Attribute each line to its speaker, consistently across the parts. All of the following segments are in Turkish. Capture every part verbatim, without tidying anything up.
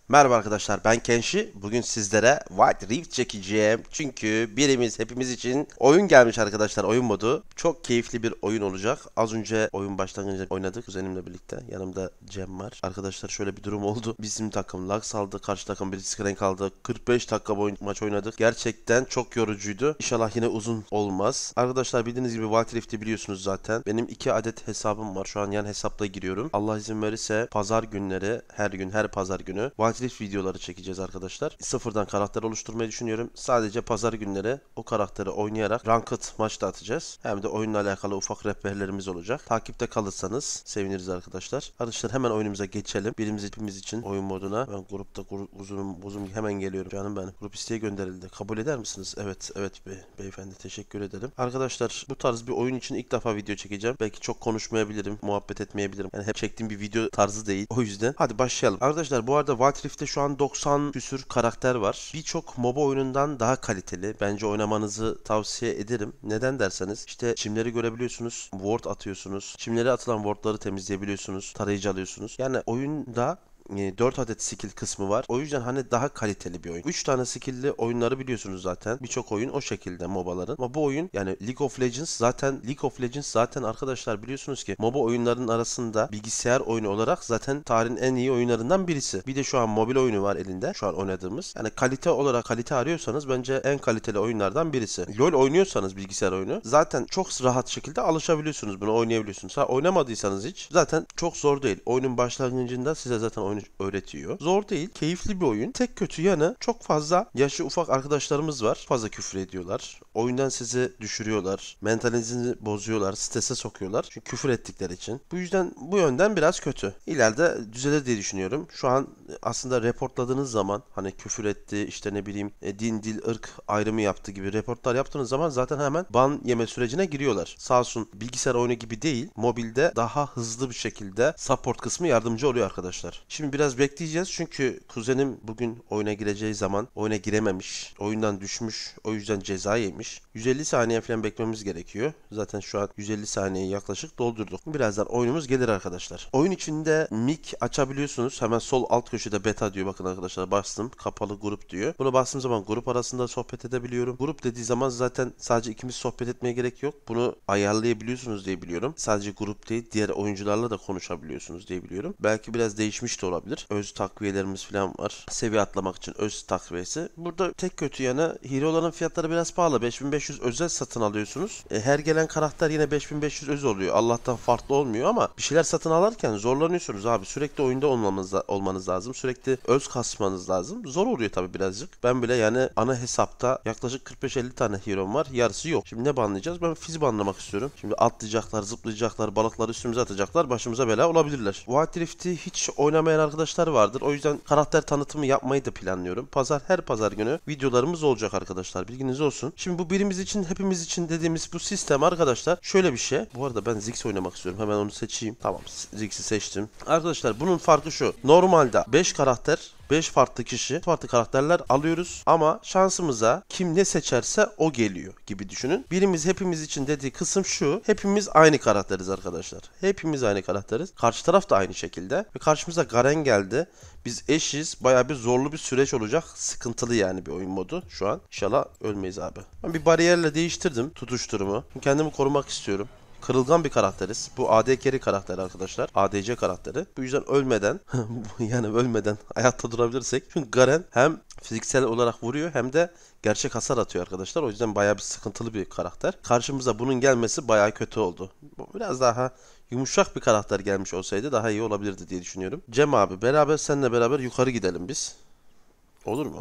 Speaker 1: Merhaba arkadaşlar, ben Kenshi. Bugün sizlere White Rift çekeceğim. Çünkü birimiz hepimiz için oyun gelmiş arkadaşlar, oyun modu. Çok keyifli bir oyun olacak. Az önce oyun başlangıcında oynadık kuzenimle birlikte. Yanımda Cem var. Arkadaşlar şöyle bir durum oldu. Bizim takım lag saldı. Karşı takım bir rank aldı. kırk beş dakika boyunca maç oynadık. Gerçekten çok yorucuydu. İnşallah yine uzun olmaz. Arkadaşlar bildiğiniz gibi White Rift'i biliyorsunuz zaten. Benim iki adet hesabım var. Şu an yan hesapla giriyorum. Allah izin verirse pazar günleri, her gün her pazar günü White Rift videoları çekeceğiz arkadaşlar. Sıfırdan karakter oluşturmayı düşünüyorum. Sadece pazar günleri o karakteri oynayarak ranked maçta atacağız. Hem de oyunla alakalı ufak rehberlerimiz olacak. Takipte kalırsanız seviniriz arkadaşlar. Arkadaşlar hemen oyunumuza geçelim. Birimiz hepimiz için oyun moduna. Ben grupta uzun uzun hemen geliyorum. Canım benim. Grup isteği gönderildi. Kabul eder misiniz? Evet, evet be, beyefendi teşekkür ederim. Arkadaşlar bu tarz bir oyun için ilk defa video çekeceğim. Belki çok konuşmayabilirim, muhabbet etmeyebilirim. Yani hep çektiğim bir video tarzı değil. O yüzden hadi başlayalım. Arkadaşlar bu arada Wild Rift'te şu an doksan küsür karakter var. Birçok MOBA oyunundan daha kaliteli. Bence oynamanızı tavsiye ederim. Neden derseniz işte çimleri görebiliyorsunuz. Ward atıyorsunuz. Çimlere atılan wardları temizleyebiliyorsunuz. Tarayıcı alıyorsunuz. Yani oyunda dört adet skill kısmı var. O yüzden hani daha kaliteli bir oyun. üç tane skill'li oyunları biliyorsunuz zaten. Birçok oyun o şekilde MOBA'ların. Ama bu oyun yani League of Legends zaten League of Legends zaten arkadaşlar biliyorsunuz ki MOBA oyunlarının arasında bilgisayar oyunu olarak zaten tarihin en iyi oyunlarından birisi. Bir de şu an mobil oyunu var elinde. Şu an oynadığımız. Yani kalite olarak kalite arıyorsanız bence en kaliteli oyunlardan birisi. LoL oynuyorsanız bilgisayar oyunu zaten çok rahat şekilde alışabiliyorsunuz. Bunu oynayabiliyorsunuz. Ha oynamadıysanız hiç zaten çok zor değil. Oyunun başlangıcında size zaten oyunu öğretiyor. Zor değil, keyifli bir oyun. Tek kötü yanı çok fazla yaşı ufak arkadaşlarımız var. Fazla küfür ediyorlar. Oyundan sizi düşürüyorlar. Mentalinizi bozuyorlar, strese sokuyorlar. Çünkü küfür ettikleri için. Bu yüzden bu yönden biraz kötü. İleride düzelir diye düşünüyorum. Şu an aslında reportladığınız zaman hani küfür etti, işte ne bileyim e, din, dil, ırk ayrımı yaptı gibi reportlar yaptığınız zaman zaten hemen ban yeme sürecine giriyorlar. Sağ olsun bilgisayar oyunu gibi değil, mobilde daha hızlı bir şekilde support kısmı yardımcı oluyor arkadaşlar. Şimdi biraz bekleyeceğiz çünkü kuzenim bugün oyuna gireceği zaman oyuna girememiş. Oyundan düşmüş. O yüzden ceza yemiş. yüz elli saniye falan beklememiz gerekiyor. Zaten şu an yüz elli saniyeyi yaklaşık doldurduk. Birazdan oyunumuz gelir arkadaşlar. Oyun içinde mic açabiliyorsunuz. Hemen sol alt köşede beta diyor. Bakın arkadaşlar bastım. Kapalı grup diyor. Buna bastığım zaman grup arasında sohbet edebiliyorum. Grup dediği zaman zaten sadece ikimiz sohbet etmeye gerek yok. Bunu ayarlayabiliyorsunuz diye biliyorum. Sadece grup değil, diğer oyuncularla da konuşabiliyorsunuz diye biliyorum. Belki biraz değişmiş de olabilir. Öz takviyelerimiz falan var. Seviye atlamak için öz takviyesi. Burada tek kötü yanı hero'ların fiyatları biraz pahalı. beş bin beş yüz özel satın alıyorsunuz. E, her gelen karakter yine beş bin beş yüz öz oluyor. Allah'tan farklı olmuyor ama bir şeyler satın alırken zorlanıyorsunuz abi. Sürekli oyunda olmamız olmanız lazım. Sürekli öz kasmanız lazım. Zor oluyor tabii birazcık. Ben bile yani ana hesapta yaklaşık kırk beş elli tane hero'm var. Yarısı yok. Şimdi ne banlayacağız? Ben fizi banlamak istiyorum. Şimdi atlayacaklar, zıplayacaklar, balıkları üstümüze atacaklar. Başımıza bela olabilirler. White Rift'i hiç oynamayan arkadaşlar vardır. O yüzden karakter tanıtımı yapmayı da planlıyorum. Pazar her pazar günü videolarımız olacak arkadaşlar. Bilginiz olsun. Şimdi bu birimiz için hepimiz için dediğimiz bu sistem arkadaşlar şöyle bir şey. Bu arada ben Ziggs oynamak istiyorum. Hemen onu seçeyim. Tamam, Ziggs'i seçtim. Arkadaşlar bunun farkı şu. Normalde beş karakter beş farklı kişi, farklı karakterler alıyoruz ama şansımıza kim ne seçerse o geliyor gibi düşünün. Birimiz hepimiz için dediği kısım şu. Hepimiz aynı karakteriz arkadaşlar. Hepimiz aynı karakteriz. Karşı taraf da aynı şekilde. Ve karşımıza Garen geldi. Biz eşiz. Bayağı bir zorlu bir süreç olacak. Sıkıntılı yani bir oyun modu şu an. İnşallah ölmeyiz abi. Ben bir bariyerle değiştirdim tutuşturumu. Kendimi korumak istiyorum. Kırılgan bir karakteriz. Bu A D carry karakteri arkadaşlar. A D C karakteri. Bu yüzden ölmeden yani ölmeden hayatta durabilirsek. Çünkü Garen hem fiziksel olarak vuruyor hem de gerçek hasar atıyor arkadaşlar. O yüzden bayağı bir sıkıntılı bir karakter. Karşımıza bunun gelmesi bayağı kötü oldu. Biraz daha yumuşak bir karakter gelmiş olsaydı daha iyi olabilirdi diye düşünüyorum. Cem abi beraber seninle beraber yukarı gidelim biz. Olur mu?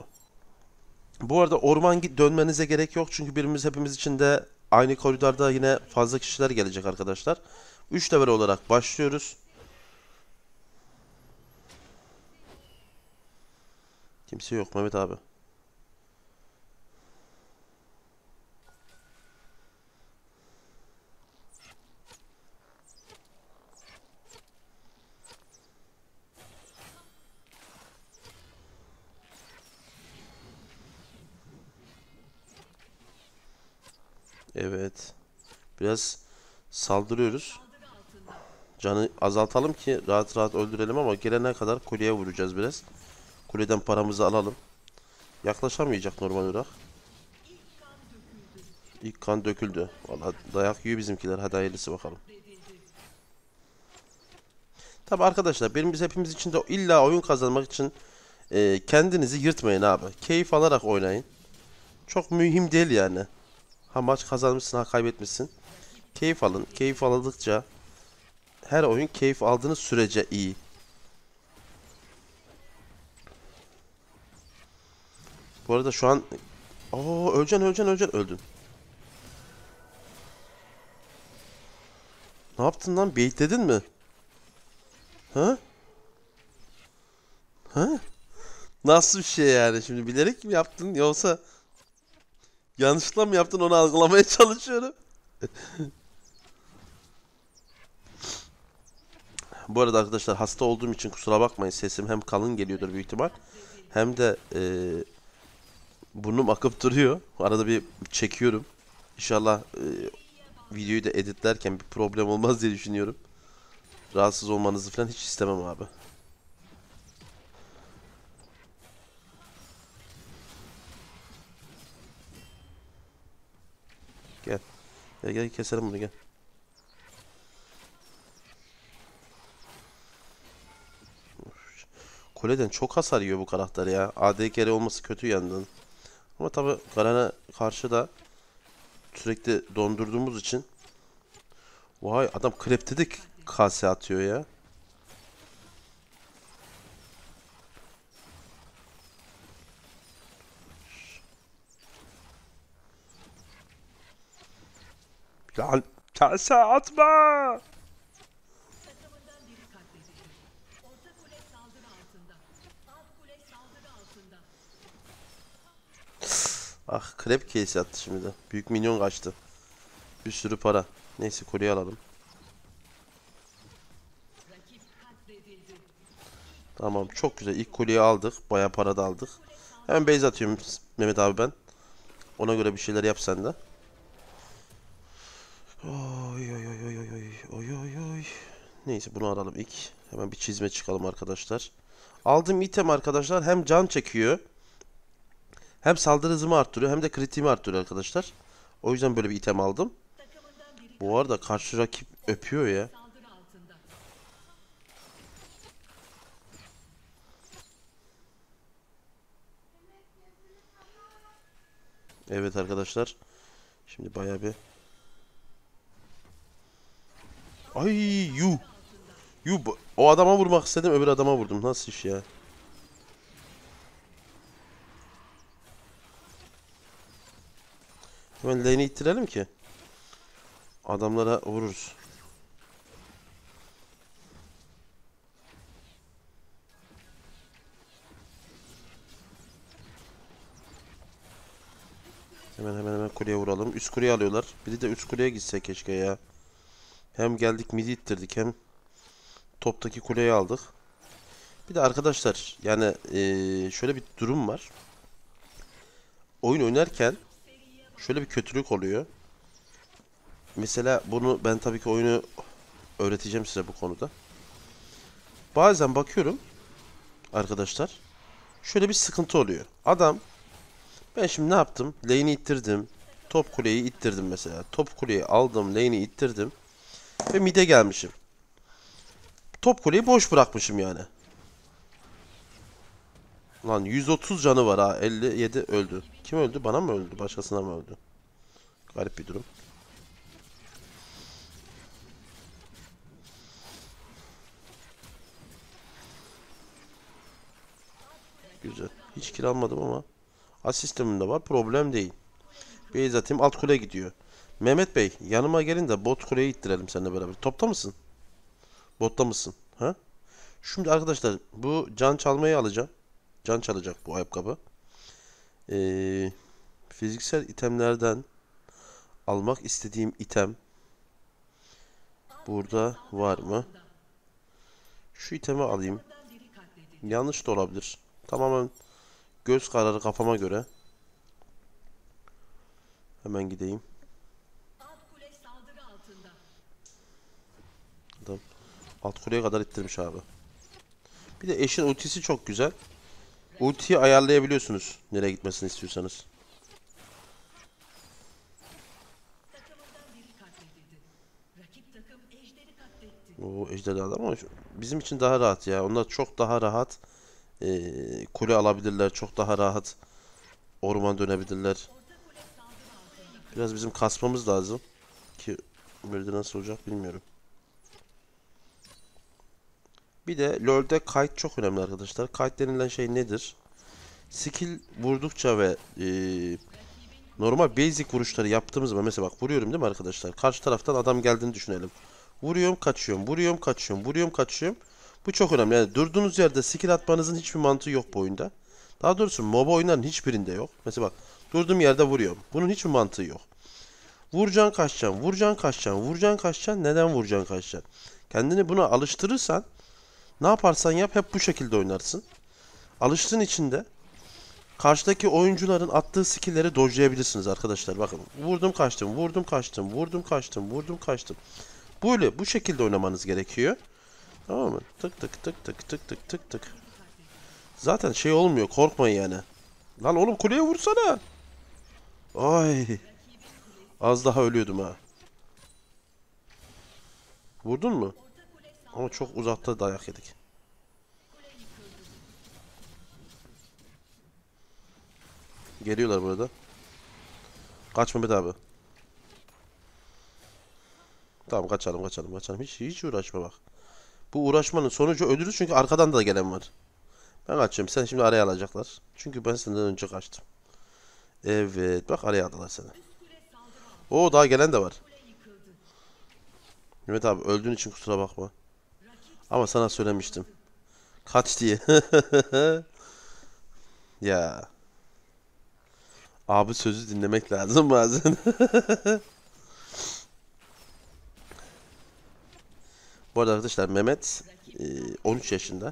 Speaker 1: Bu arada orman dönmenize gerek yok. Çünkü birimiz hepimiz için de aynı koridorda yine fazla kişiler gelecek arkadaşlar. üç level olarak başlıyoruz. Kimse yok Mehmet abi. Evet. Biraz saldırıyoruz. Canı azaltalım ki rahat rahat öldürelim ama gelene kadar kuleye vuracağız biraz. Kuleden paramızı alalım. Yaklaşamayacak normal olarak. İlk kan döküldü. Vallahi dayak yiyor bizimkiler. Hadi hayırlısı bakalım. Tabi arkadaşlar benim biz hepimiz için de illa oyun kazanmak için e, kendinizi yırtmayın abi. Keyif alarak oynayın. Çok mühim değil yani. Ha maç kazanmışsın ha kaybetmişsin. Keyif alın. Keyif aldıkça her oyun keyif aldığınız sürece iyi. Bu arada şu an Oo öleceksin öleceksin öleceksin öldün. Ne yaptın lan? Baitledin mi? Ha? Ha? Nasıl bir şey yani? Şimdi bilerek mi yaptın yoksa yanlışlıkla mı yaptın onu algılamaya çalışıyorum. Bu arada arkadaşlar hasta olduğum için kusura bakmayın. Sesim hem kalın geliyordur büyük ihtimal. Hem de eee burnum akıp duruyor. Arada bir çekiyorum. İnşallah eee, videoyu da editlerken bir problem olmaz diye düşünüyorum. Rahatsız olmanızı falan hiç istemem abi. Gel. Gel gel keselim bunu gel. Kuleden çok hasar yiyor bu karakter ya. A D carry olması kötü yandan. Ama tabi Garen'e karşı da sürekli dondurduğumuz için. Vay adam krepte de kase atıyor ya. Lan kase atma. Ah krep case attı şimdi de. Büyük minyon kaçtı. Bir sürü para. Neyse kolyeyi alalım. Tamam çok güzel. İlk kolyeyi aldık. Bayağı para da aldık. Hemen base atıyorum Mehmet abi ben. Ona göre bir şeyler yap sen de. Oy oy oy oy oy oy oy oy oy. Neyse bunu alalım ilk. Hemen bir çizme çıkalım arkadaşlar. Aldığım item arkadaşlar hem can çekiyor. Hem saldırı hızımı arttırıyor hem de kritiğimi arttırıyor arkadaşlar. O yüzden böyle bir item aldım. Bu arada karşı rakip öpüyor ya. Evet arkadaşlar. Şimdi bayağı bir... Ay yu. Yu o adama vurmak istedim öbür adama vurdum. Nasıl iş ya? Hemen lane'i ittirelim ki adamlara vururuz. Hemen hemen hemen kuleye vuralım. Üst kuleye alıyorlar. Biri de üst kuleye gitse keşke ya. Hem geldik midi ittirdik hem toptaki kuleyi aldık. Bir de arkadaşlar yani eee, şöyle bir durum var. Oyun oynarken şöyle bir kötülük oluyor. Mesela bunu ben tabii ki oyunu öğreteceğim size bu konuda. Bazen bakıyorum arkadaşlar. Şöyle bir sıkıntı oluyor. Adam ben şimdi ne yaptım? Lane'i ittirdim. Top kuleyi ittirdim mesela. Top kuleyi aldım, lane'i ittirdim ve mid'e gelmişim. Top kuleyi boş bırakmışım yani. Lan yüz otuz canı var ha. elli yedi öldü. Kim öldü? Bana mı öldü? Başkasına mı öldü? Garip bir durum. Güzel. Hiç kill almadım ama asistimim de var. Problem değil. Beyz atayım. Alt kule gidiyor. Mehmet Bey yanıma gelin de bot kuleye ittirelim seninle beraber. Topta mısın? Botta mısın? Ha? Şimdi arkadaşlar bu can çalmayı alacağım. Can çalacak bu ayakkabı. Ee, fiziksel itemlerden almak istediğim item burada var mı? Şu itemi alayım. Yanlış da olabilir. Tamamen göz kararı kafama göre. Hemen gideyim. Adam alt kuleye kadar ittirmiş abi. Bir de eşin ultisi çok güzel. Ultiyi ayarlayabiliyorsunuz nereye gitmesini istiyorsanız. O ejderha ama şu- bizim için daha rahat ya. Onlar çok daha rahat. Ee, kule alabilirler. Çok daha rahat. Orman dönebilirler. Biraz bizim kasmamız lazım. Ki böyle de nasıl olacak bilmiyorum. Bir de LoL'de kite çok önemli arkadaşlar. Kite denilen şey nedir? Skill vurdukça ve ee, normal basic vuruşları yaptığımız zaman mesela bak vuruyorum değil mi arkadaşlar? Karşı taraftan adam geldiğini düşünelim. Vuruyorum kaçıyorum, vuruyorum kaçıyorum, vuruyorum kaçıyorum. Bu çok önemli. Yani durduğunuz yerde skill atmanızın hiçbir mantığı yok bu oyunda. Daha doğrusu MOBA oyunların hiçbirinde yok. Mesela bak durduğum yerde vuruyorum. Bunun hiçbir mantığı yok. Vuracaksın kaçacaksın, vuracaksın kaçacaksın, vuracaksın kaçacaksın. Neden vuracaksın kaçacaksın? Kendini buna alıştırırsan ne yaparsan yap hep bu şekilde oynarsın. Alıştığın için de karşıdaki oyuncuların attığı skill'leri dodge'layabilirsiniz arkadaşlar. Bakın vurdum kaçtım, vurdum kaçtım, vurdum kaçtım, vurdum kaçtım. Böyle bu şekilde oynamanız gerekiyor. Tamam mı? Tık tık tık tık tık tık tık tık. Zaten şey olmuyor, korkmayın yani. Lan oğlum kuleye vursana. Ay, az daha ölüyordum ha. Vurdun mu? Ama çok uzakta dayak yedik. Geliyorlar burada. Kaç Mehmet abi. Tamam kaçalım kaçalım kaçalım. Hiç hiç uğraşma bak. Bu uğraşmanın sonucu ölürüz çünkü arkadan da gelen var. Ben kaçıyorum. Sen şimdi araya alacaklar. Çünkü ben senden önce kaçtım. Evet. Bak araya aldılar seni. Oo daha gelen de var. Mehmet abi öldüğün için kusura bakma. Ama sana söylemiştim. Kaç diye. Ya. Abi sözü dinlemek lazım bazen. Bu arada arkadaşlar Mehmet e, on üç yaşında.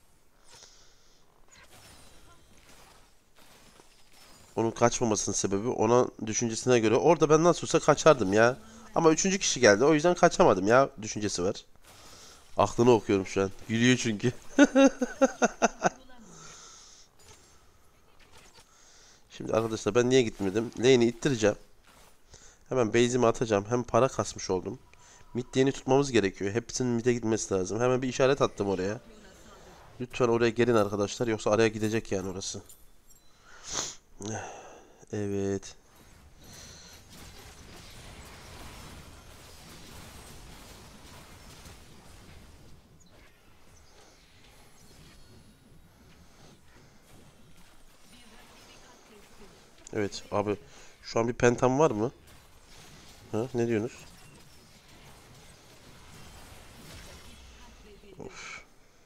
Speaker 1: Onun kaçmamasının sebebi ona düşüncesine göre. Orada ben nasıl olsa kaçardım ya. Ama üçüncü kişi geldi. O yüzden kaçamadım ya düşüncesi var. Aklını okuyorum şu an. Gülüyor çünkü. Şimdi arkadaşlar ben niye gitmedim? Lane'i ittireceğim. Hemen base'imi atacağım. Hem para kasmış oldum. Mid lane'i tutmamız gerekiyor. Hepsinin mid'e gitmesi lazım. Hemen bir işaret attım oraya. Lütfen oraya gelin arkadaşlar. Yoksa araya gidecek yani orası. Evet. Evet abi. Şu an bir pentam var mı? Ha, ne diyorsunuz? Of.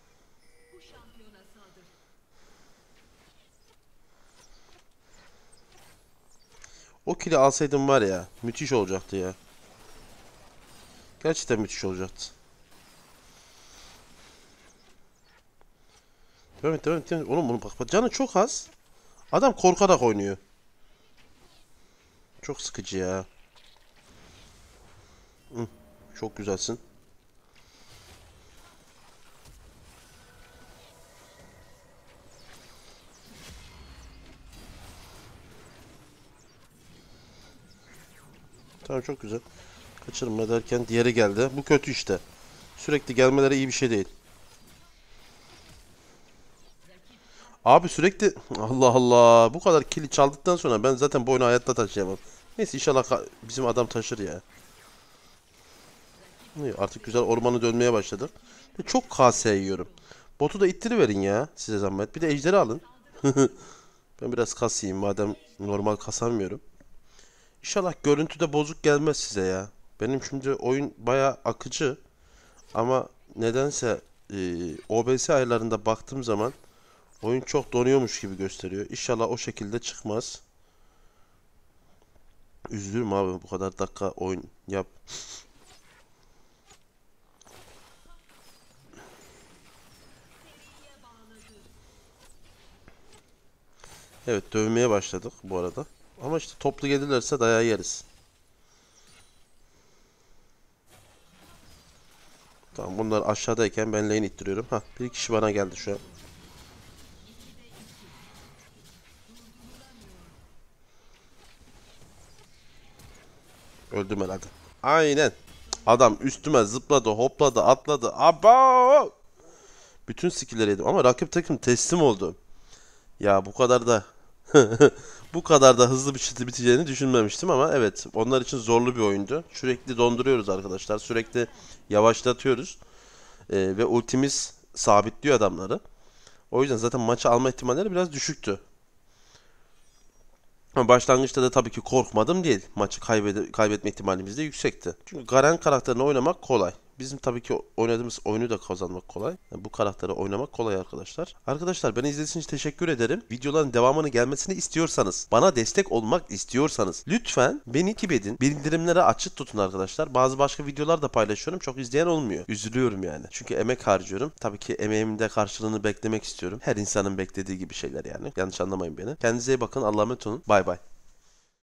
Speaker 1: O kili alsaydım var ya. Müthiş olacaktı ya. Gerçekten müthiş olacaktı. Devam et devam et. Devam et. Oğlum bunu bak, bak. Canı çok az. Adam korkarak oynuyor. Çok sıkıcı ya. Hı, çok güzelsin. Tamam çok güzel. Kaçırma derken diğeri geldi. Bu kötü işte. Sürekli gelmeleri iyi bir şey değil. Abi sürekli Allah Allah bu kadar kili çaldıktan sonra ben zaten bu oyunu hayatta taşıyamam. Neyse inşallah ka- bizim adam taşır ya. İyi, artık güzel ormanı dönmeye başladık. Ve çok K S yiyorum. Botu da ittiriverin ya size zahmet. Bir de ejderi alın. Ben biraz kasayım madem normal kasamıyorum. İnşallah görüntüde bozuk gelmez size ya. Benim şimdi oyun baya akıcı ama nedense e, O B S ayarlarında baktığım zaman oyun çok donuyormuş gibi gösteriyor. İnşallah o şekilde çıkmaz. Üzülürüm abi bu kadar dakika oyun yap. Evet dövmeye başladık bu arada. Ama işte toplu gelirlerse dayağı yeriz. Tamam bunlar aşağıdayken ben lane ittiriyorum. Ha bir kişi bana geldi şu an. Öldüm herhalde. Aynen. Adam üstüme zıpladı, hopladı, atladı. Aba! Bütün skill'leri yedim ama rakip takım teslim oldu. Ya bu kadar da bu kadar da hızlı bir şekilde biteceğini düşünmemiştim ama evet, onlar için zorlu bir oyundu. Sürekli donduruyoruz arkadaşlar. Sürekli yavaşlatıyoruz. Ee, ve ultimiz sabitliyor adamları. O yüzden zaten maçı alma ihtimalleri biraz düşüktü. Ama başlangıçta da tabii ki korkmadım değil. Maçı kaybede kaybetme ihtimalimiz de yüksekti. Çünkü Garen karakterini oynamak kolay. Bizim tabii ki oynadığımız oyunu da kazanmak kolay. Yani bu karakteri oynamak kolay arkadaşlar. Arkadaşlar, beni izlediğiniz için teşekkür ederim. Videoların devamını gelmesini istiyorsanız, bana destek olmak istiyorsanız lütfen beni takip edin. Bildirimleri açık tutun arkadaşlar. Bazı başka videolar da paylaşıyorum. Çok izleyen olmuyor. Üzülüyorum yani. Çünkü emek harcıyorum. Tabii ki emeğimin de karşılığını beklemek istiyorum. Her insanın beklediği gibi şeyler yani. Yanlış anlamayın beni. Kendinize iyi bakın. Allah'a emanet olun. Bay bay.